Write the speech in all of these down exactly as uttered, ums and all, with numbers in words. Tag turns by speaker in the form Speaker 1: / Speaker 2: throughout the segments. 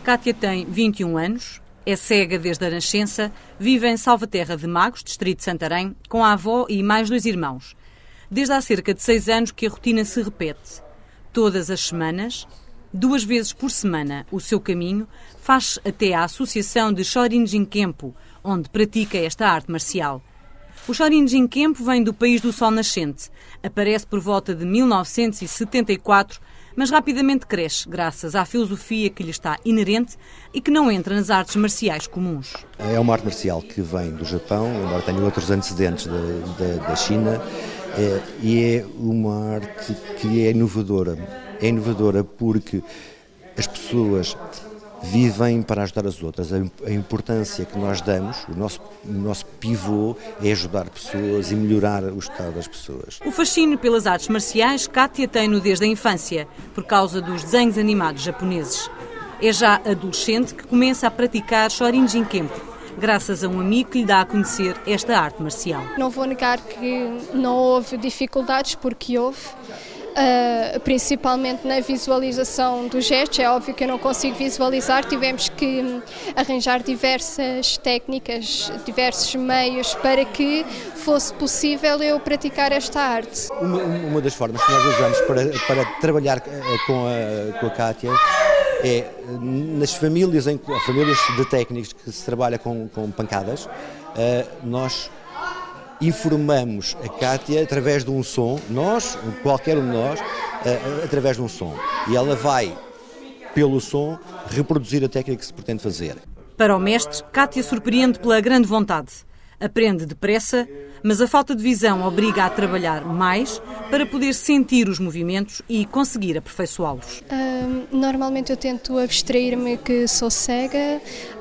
Speaker 1: Cátia tem vinte e um anos, é cega desde a nascença, vive em Salvaterra de Magos, distrito de Santarém, com a avó e mais dois irmãos. Desde há cerca de seis anos que a rotina se repete. Todas as semanas, duas vezes por semana, o seu caminho faz até à Associação de Chorin Jinkempo, onde pratica esta arte marcial. O Chorin Jinkempo vem do país do sol nascente. Aparece por volta de mil novecentos e setenta e quatro, mas rapidamente cresce, graças à filosofia que lhe está inerente e que não entra nas artes marciais comuns.
Speaker 2: É uma arte marcial que vem do Japão, embora tenha outros antecedentes da, da, da China, é, e é uma arte que é inovadora. É inovadora porque as pessoas vivem para ajudar as outras. A importância que nós damos, o nosso, o nosso pivô é ajudar pessoas e melhorar o estado das pessoas.
Speaker 1: O fascínio pelas artes marciais Cátia tem-no desde a infância, por causa dos desenhos animados japoneses. É já adolescente que começa a praticar Chorin Jinkempo, graças a um amigo que lhe dá a conhecer esta arte marcial.
Speaker 3: Não vou negar que não houve dificuldades, porque houve. Uh, principalmente na visualização dos gestos. É óbvio que eu não consigo visualizar, tivemos que arranjar diversas técnicas, diversos meios para que fosse possível eu praticar esta arte.
Speaker 2: Uma, uma das formas que nós usamos para, para trabalhar com a, com a Cátia é nas famílias, em, famílias de técnicos que se trabalha com, com pancadas, uh, nós informamos a Cátia através de um som, nós, qualquer um de nós, através de um som. E ela vai, pelo som, reproduzir a técnica que se pretende fazer.
Speaker 1: Para o mestre, Cátia surpreende pela grande vontade. Aprende depressa, mas a falta de visão obriga a trabalhar mais para poder sentir os movimentos e conseguir aperfeiçoá-los.
Speaker 3: Uh, normalmente eu tento abstrair-me que sou cega,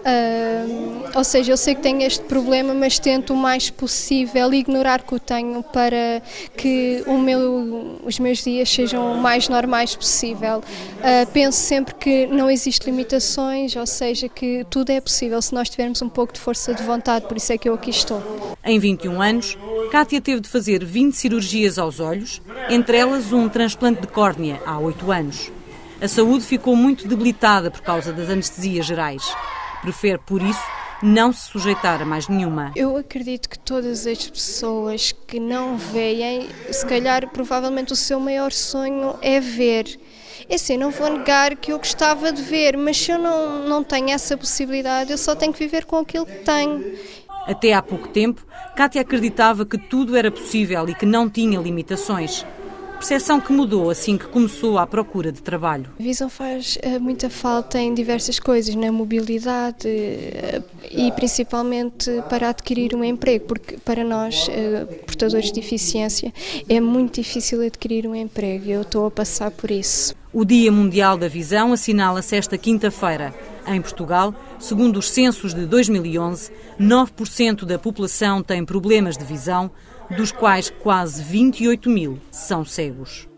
Speaker 3: uh, ou seja, eu sei que tenho este problema, mas tento o mais possível ignorar que o tenho para que o meu, os meus dias sejam o mais normais possível. Uh, penso sempre que não existem limitações, ou seja, que tudo é possível se nós tivermos um pouco de força de vontade, por isso é que eu aqui estou.
Speaker 1: Em vinte e um anos, Cátia teve de fazer vinte cirurgias aos olhos, entre elas um transplante de córnea há oito anos. A saúde ficou muito debilitada por causa das anestesias gerais. Prefere, por isso, não se sujeitar a mais nenhuma.
Speaker 3: Eu acredito que todas as pessoas que não veem, se calhar, provavelmente o seu maior sonho é ver. É assim, não vou negar que eu gostava de ver, mas se eu não, não tenho essa possibilidade, eu só tenho que viver com aquilo que tenho.
Speaker 1: Até há pouco tempo, Cátia acreditava que tudo era possível e que não tinha limitações. Percepção que mudou assim que começou à procura de trabalho.
Speaker 3: A visão faz uh, muita falta em diversas coisas, na mobilidade uh, e principalmente para adquirir um emprego, porque para nós, uh, portadores de deficiência, é muito difícil adquirir um emprego e eu estou a passar por isso.
Speaker 1: O Dia Mundial da Visão assinala-se esta quinta-feira. Em Portugal, segundo os censos de dois mil e onze, nove por cento da população tem problemas de visão, dos quais quase vinte e oito mil são cegos.